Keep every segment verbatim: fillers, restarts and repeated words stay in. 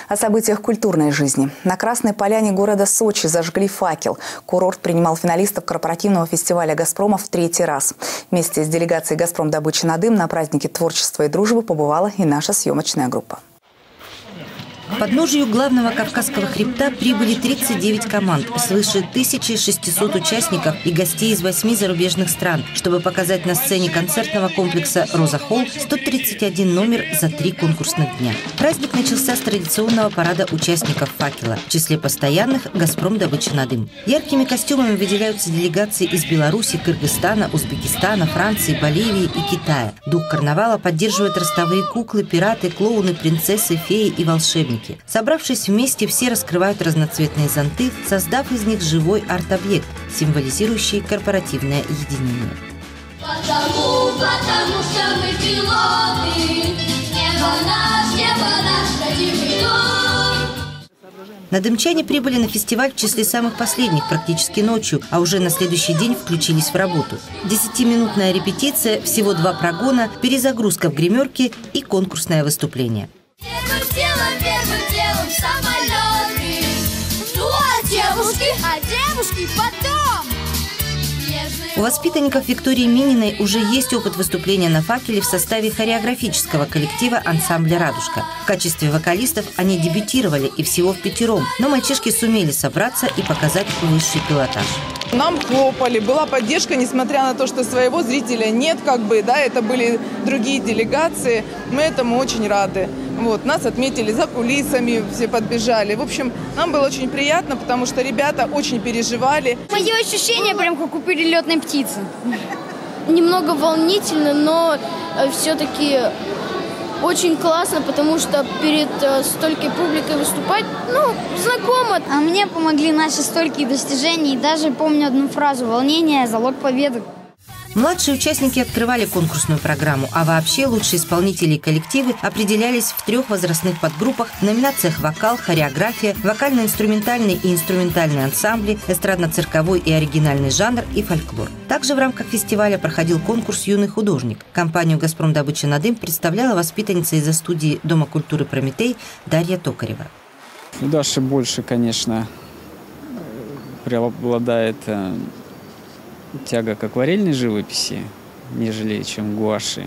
О событиях культурной жизни. На Красной Поляне города Сочи зажгли факел. Курорт принимал финалистов корпоративного фестиваля «Газпрома» в третий раз. Вместе с делегацией «Газпром Добыча на дым» на празднике творчества и дружбы побывала и наша съемочная группа. К подножию главного Кавказского хребта прибыли тридцать девять команд, свыше тысячи шестисот участников и гостей из восьми зарубежных стран, чтобы показать на сцене концертного комплекса «Роза Холл» сто тридцать один номер за три конкурсных дня. Праздник начался с традиционного парада участников «Факела». В числе постоянных «Газпром Добыча на дым». Яркими костюмами выделяются делегации из Беларуси, Кыргызстана, Узбекистана, Франции, Боливии и Китая. Дух карнавала поддерживают ростовые куклы, пираты, клоуны, принцессы, феи и волшебники. Собравшись вместе, все раскрывают разноцветные зонты, создав из них живой арт-объект, символизирующий корпоративное единение. Потому, потому что мы пилоты, небо наш, небо наш родимый дом. Надымчане прибыли на фестиваль в числе самых последних, практически ночью, а уже на следующий день включились в работу. Десятиминутная репетиция, всего два прогона, перезагрузка в гримерке и конкурсное выступление. Первым делом, первым делом самолеты. Ну а девушки, а девушки потом. У воспитанников Виктории Мининой уже есть опыт выступления на факеле в составе хореографического коллектива ансамбля «Радужка». В качестве вокалистов они дебютировали и всего в пятером, но мальчишки сумели собраться и показать высший пилотаж. Нам хлопали, была поддержка, несмотря на то, что своего зрителя нет, как бы, да, это были другие делегации. Мы этому очень рады. Вот, нас отметили за кулисами, все подбежали. В общем, нам было очень приятно, потому что ребята очень переживали. Мое ощущение прям как у перелетной птицы. Немного волнительно, но все-таки очень классно, потому что перед столькой публикой выступать, ну, знакомо. А мне помогли наши столькие достижения, и даже помню одну фразу: «Волнение – залог победы». Младшие участники открывали конкурсную программу, а вообще лучшие исполнители и коллективы определялись в трех возрастных подгруппах в номинациях «Вокал», «Хореография», «Вокально-инструментальный» и «Инструментальный ансамбли», «Эстрадно-цирковой и оригинальный жанр» и «Фольклор». Также в рамках фестиваля проходил конкурс «Юный художник». Компанию «Газпром Добыча на дым» представляла воспитанница из-за студии Дома культуры «Прометей» Дарья Токарева. У Даши больше, конечно, преобладает тяга к акварельной живописи, нежели чем гуаши.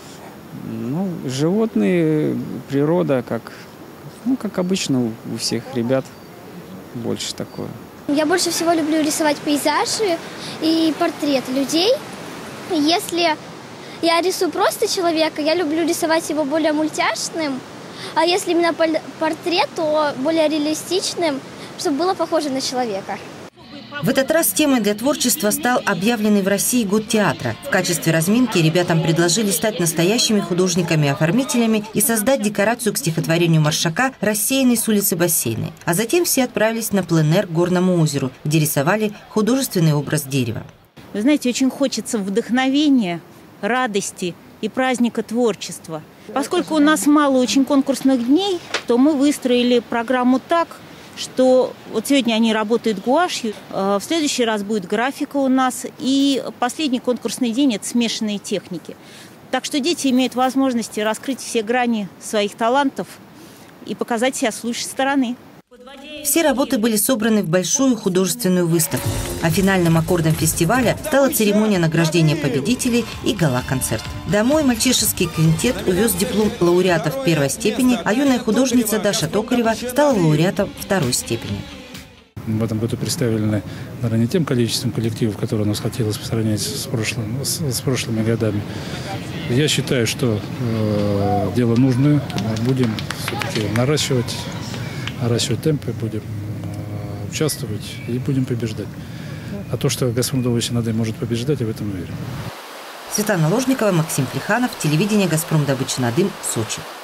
Ну, животные, природа, как, ну, как обычно у, у всех ребят, больше такое. Я больше всего люблю рисовать пейзажи и портреты людей. Если я рисую просто человека, я люблю рисовать его более мультяшным, а если именно портрет, то более реалистичным, чтобы было похоже на человека. В этот раз темой для творчества стал объявленный в России год театра. В качестве разминки ребятам предложили стать настоящими художниками-оформителями и создать декорацию к стихотворению Маршака «Рассеянный с улицы Бассейной». А затем все отправились на пленэр к Горному озеру, где рисовали художественный образ дерева. Вы знаете, очень хочется вдохновения, радости и праздника творчества. Поскольку у нас мало очень конкурсных дней, то мы выстроили программу так, что вот сегодня они работают гуашью, в следующий раз будет графика у нас, и последний конкурсный день – это смешанные техники. Так что дети имеют возможность раскрыть все грани своих талантов и показать себя с лучшей стороны. Все работы были собраны в большую художественную выставку, а финальным аккордом фестиваля стала церемония награждения победителей и гала-концерт. Домой мальчишеский квинтет увез диплом лауреатов первой степени, а юная художница Даша Токарева стала лауреатом второй степени. В этом году представлены, наверное, не тем количеством коллективов, которые у нас хотелось сравнять с, прошлым, с, с прошлыми годами. Я считаю, что э, дело нужное. Будем все-таки наращивать, наращивать темпы, будем э, участвовать и будем побеждать. А то, что «Газпром Добыча на дым» может побеждать, я в этом верю. Светлана Ложникова, Максим Плеханов, телевидение «Газпром Добыча на дым», Сочи.